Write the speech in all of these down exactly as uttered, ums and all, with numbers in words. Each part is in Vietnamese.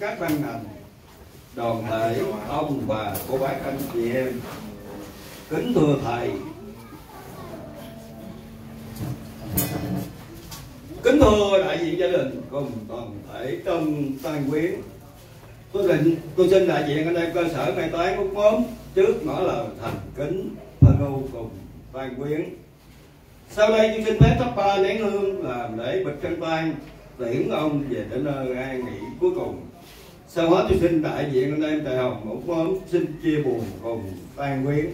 các ban ngành, đoàn thể, ông bà, cô bác, anh chị em, kính thưa thầy, kính thưa đại diện gia đình cùng toàn thể trong Tan Quyến. Tôi định tôi xin đại diện anh em cơ sở mai táng út móm trước ngõ lời thành kính thân ưu cùng Tan Quyến. Sau đây tôi xin phép thắp ba nén hương làm lễ bịch chân tang, tiễn ông về đến nơi an nghỉ cuối cùng. Sau đó tôi xin đại diện anh em tại Hồng út móm xin chia buồn cùng Tan Quyến.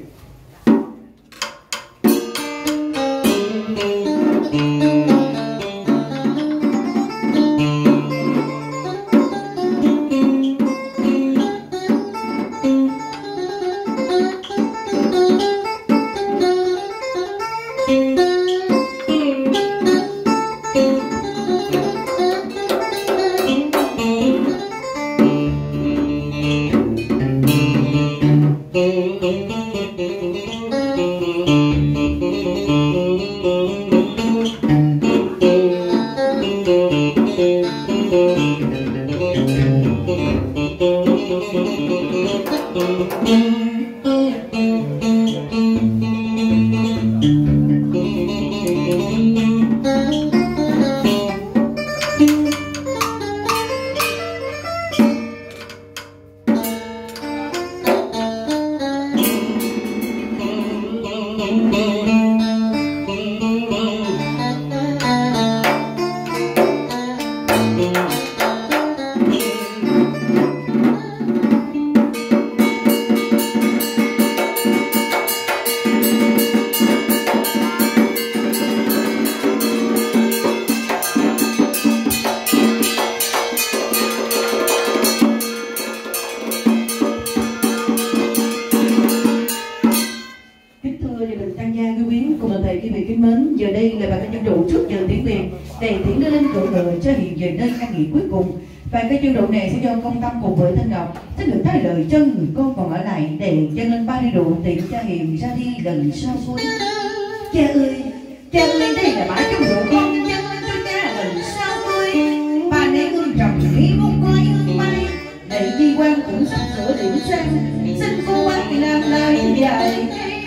Và cái chương độ này sẽ do Công Tâm cùng với Thanh Ngọc xin được thay lời cho người con còn ở lại để dâng lên ba đi rượu tiện cha Hiền ra đi lần sau cuối. Cha ơi, cha ơi, đây là bãi trong rượu con dâng lên cho cha lần sau cuối. Ba nén hương trầm khí không coi hương bay, để di quan cũng sắp sửa điểm sang, xin cô bác làm lại dài.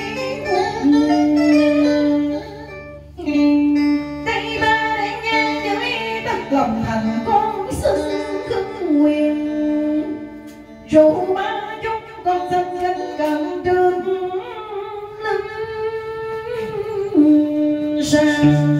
Đây ba nén nhang với tất lòng thành con xin nguyện rượu ba chút con thân gánh cầm trương linh sang.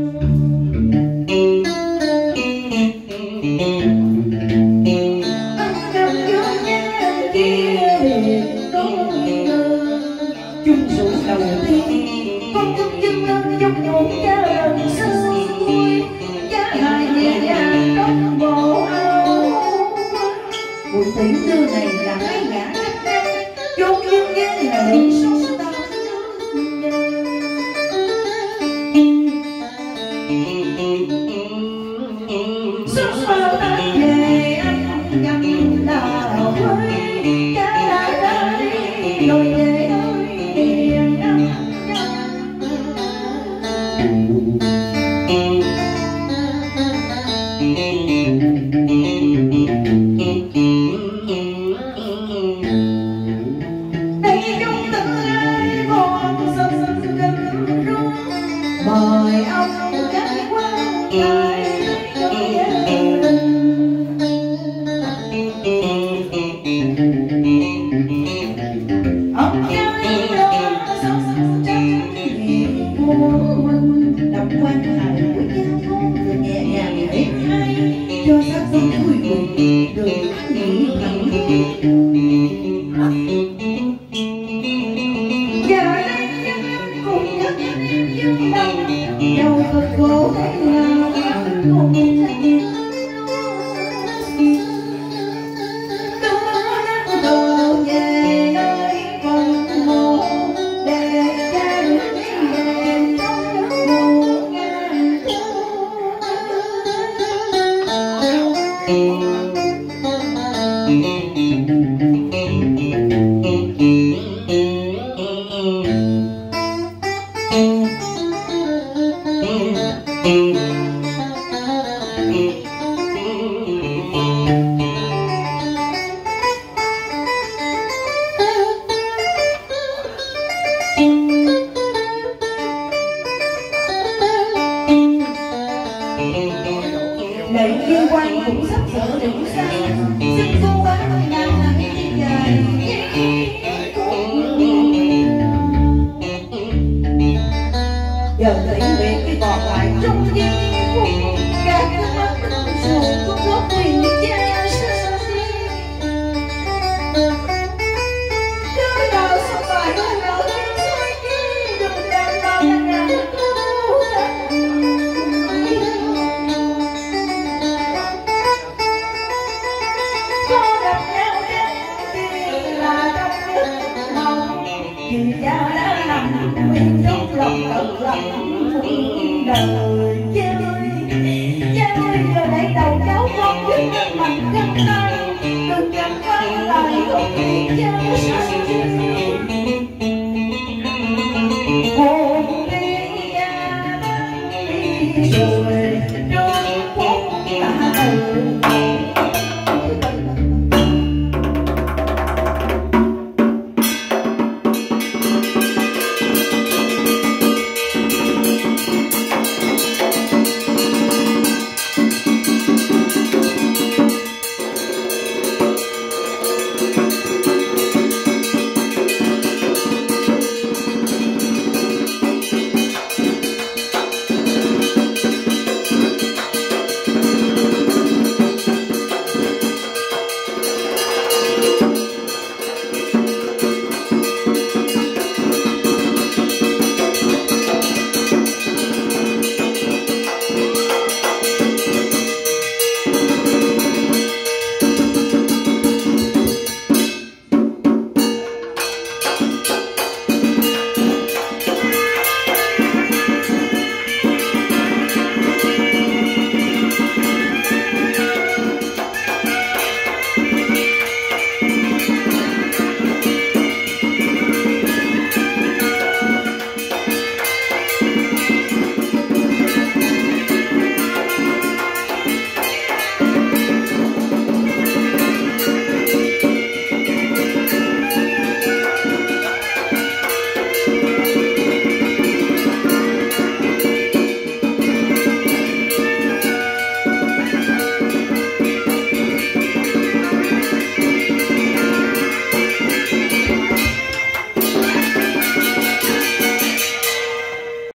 Chung rượu đầu tiên con chung dâng lên trong nhộn cha lần xưa, cha hai nhẹ nhàng trong bộ áo. Buổi tiễn đưa này là mấy ngã cách đây, chốn nhân gian là đi sống ta. Sống bao ta về anh ngắm đào với cha đã ra đi rồi về ơi hiền năm. Mời ông gái quan lại cho gia đình. Ông gái đó sống trách nhiệm của mình, đọc quan hài của cha con vừa nhẹ nhàng để hay cho xác sống vui buồn được nghỉ thẳng. Dẫu cực khổ thế nào cũng sẽ đưa về nơi phần mộ để cha được về trong một ngàn thương. vì cha đã nằm nguyên trong lòng tự lòng muôn đời. Cha ơi, cha ơi, giờ đây đầu cháu con dứt mặt căng tay, đừng chẳng quay lại không biết cha.